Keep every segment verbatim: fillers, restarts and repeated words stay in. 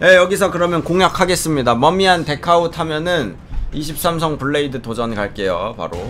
네, 여기서 그러면 공략하겠습니다. 머미한 데카웃 하면은 이십삼 성 블레이드 도전 갈게요. 바로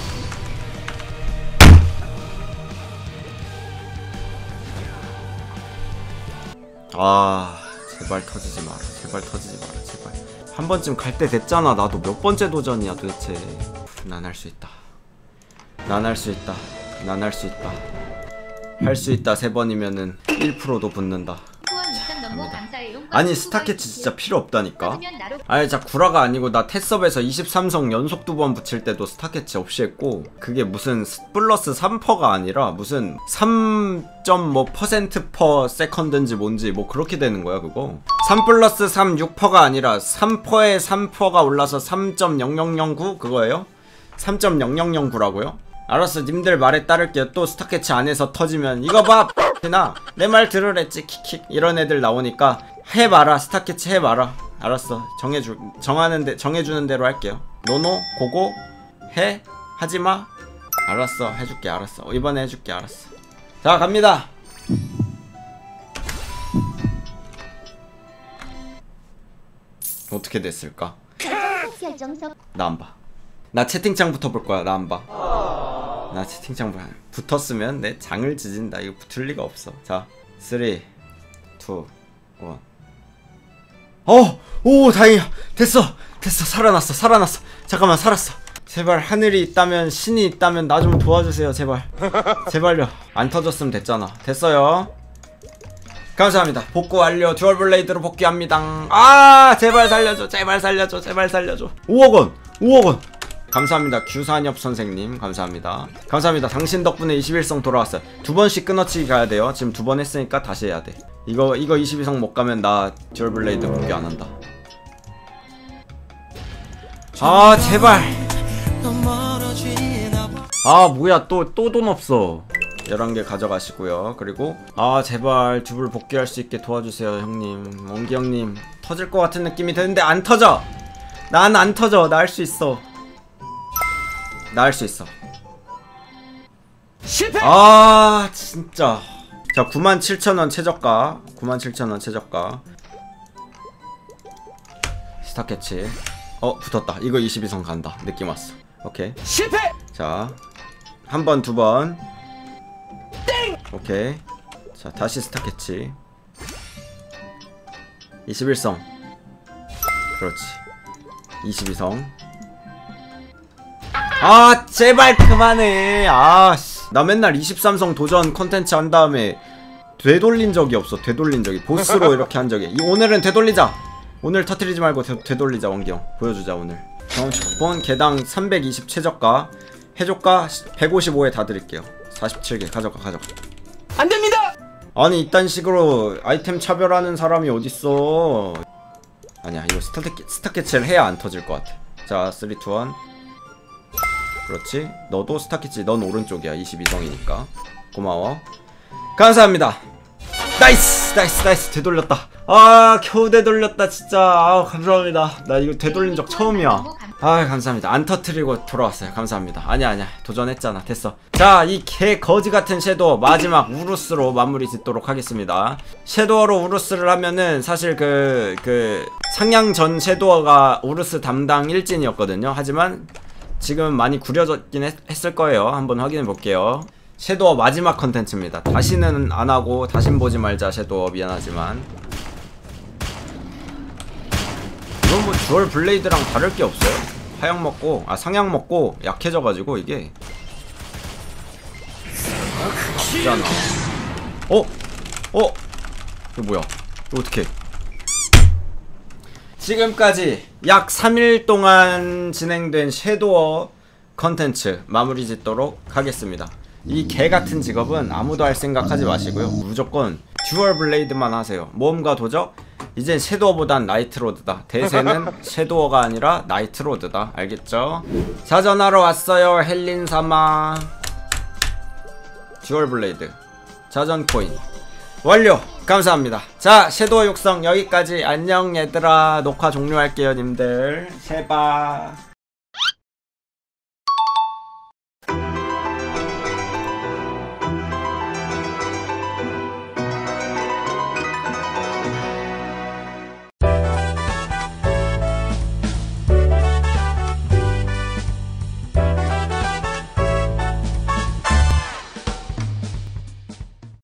아 제발 터지지 마라. 제발 터지지 마라. 제발 한 번쯤 갈 때 됐잖아. 나도 몇 번째 도전이야 도대체. 난 할 수 있다. 난 할 수 있다. 난 할 수 있다. 할 수 있다. 세 번이면은 일 퍼센트도 붙는다. 아니 스타캐치 진짜 필요 없다니까. 아니 자 구라가 아니고 나 테스업에서 이십삼 성 연속 두 번 붙일 때도 스타캐치 없이 했고, 그게 무슨 플러스 삼 퍼센트가 아니라 무슨 삼 점 뭐 퍼센트 퍼 세컨드인지 뭔지 뭐 그렇게 되는 거야 그거. 삼 플러스 삼 육 퍼센트가 아니라 삼 퍼센트에 삼 퍼센트가 올라서 삼 점 영영영구 그거예요? 삼 점 영영영구라고요? 알았어, 님들 말에 따를게요. 또 스타캐치 안에서 터지면 이거 봐 나 내 말 들으랬지 킥킥 이런 애들 나오니까 해봐라. 스타캐치 해봐라. 알았어, 정해주 정하는데 정해주는 대로 할게요. 노노 고고 해 하지마. 알았어 해줄게. 알았어 이번에 해줄게. 알았어. 자 갑니다. 어떻게 됐을까? 나 안 봐. 나 채팅창부터 볼 거야. 나 안 봐. 나 채팅창 봐. 붙었으면 내 장을 지진다. 이거 붙을 리가 없어. 자, 삼, 이, 일. 어! 오, 다행이야. 됐어. 됐어. 살아났어. 살아났어. 잠깐만, 살았어. 제발 하늘이 있다면, 신이 있다면 나 좀 도와주세요. 제발. 제발요. 안 터졌으면 됐잖아. 됐어요. 감사합니다. 복구 완료. 듀얼 블레이드로 복귀합니다. 아, 제발 살려줘. 제발 살려줘. 제발 살려줘. 오억 원. 오억 원. 감사합니다. 규산엽 선생님 감사합니다. 감사합니다. 당신 덕분에 이십일 성 돌아왔어요. 두 번씩 끊어치기 가야 돼요. 지금 두 번 했으니까 다시 해야 돼. 이거 이거 이십이 성 못 가면 나 듀얼 블레이드 복귀 안 한다. 아 제발. 아 뭐야 또 또 돈 없어. 열한 개 가져가시고요. 그리고 아 제발 듀블 복귀할 수 있게 도와주세요 형님. 원기 형님 터질 것 같은 느낌이 드는데 안 터져. 난 안 터져. 나 할 수 있어. 나 할 수 있어. 실패! 아 진짜. 자 구만 칠천 원 최저가. 구만 칠천 원 최저가. 스타캐치. 어 붙었다. 이거 이십이 성 간다. 느낌 왔어. 오케이. 실패! 자 한 번 두 번. 땡! 오케이. 자 다시 스타캐치. 이십일 성. 그렇지. 이십이 성. 아 제발 그만해. 아씨 나 맨날 이십삼 성 도전 컨텐츠 한 다음에 되돌린 적이 없어. 되돌린 적이 보스로 이렇게 한 적이. 이 오늘은 되돌리자. 오늘 터트리지 말고 되, 되돌리자. 원기형 보여주자. 오늘 경험치 쿠폰 개당 삼백이십 최저가. 해저가 백오십오에 다 드릴게요. 사십칠 개 가져가. 가져가. 안됩니다. 아니 이딴 식으로 아이템 차별하는 사람이 어딨어. 아니야 이거 스타캐, 스타캐치를 해야 안 터질 것 같아. 자 삼, 이, 일. 그렇지. 너도 스타캐치. 넌 오른쪽이야. 이십이 성이니까 고마워. 감사합니다. 나이스 나이스 나이스. 되돌렸다. 아 겨우 되돌렸다 진짜. 아 감사합니다. 나 이거 되돌린 적 처음이야. 아 감사합니다. 안 터트리고 돌아왔어요. 감사합니다. 아니야 아니야 도전했잖아. 됐어. 자 이 개 거지같은 섀도우 마지막 우루스로 마무리 짓도록 하겠습니다. 섀도우로 우루스를 하면은 사실 그 그 상향 전 섀도우가 우루스 담당 일진이었거든요. 하지만 지금 많이 구려졌긴 했, 했을 거예요. 한번 확인해 볼게요. 섀도우 마지막 컨텐츠입니다. 다시는 안하고 다신 보지 말자. 섀도우 미안하지만 이건 뭐 듀얼 블레이드랑 다를 게 없어요. 하향 먹고 아 상향 먹고 약해져가지고 이게 아프잖아. 어? 어? 이거 뭐야? 이거 어떡해. 지금까지 약 삼 일 동안 진행된 섀도우 컨텐츠 마무리 짓도록 하겠습니다. 이 개같은 직업은 아무도 할 생각하지 마시고요. 무조건 듀얼 블레이드만 하세요. 모험가 도적 이젠 섀도우보단 나이트로드다. 대세는 섀도우가 아니라 나이트로드다. 알겠죠? 자전하러 왔어요 헬린사마. 듀얼 블레이드 자전 코인 완료. 감사합니다. 자 섀도우 육성 여기까지. 안녕 얘들아. 녹화 종료할게요 님들. 제발.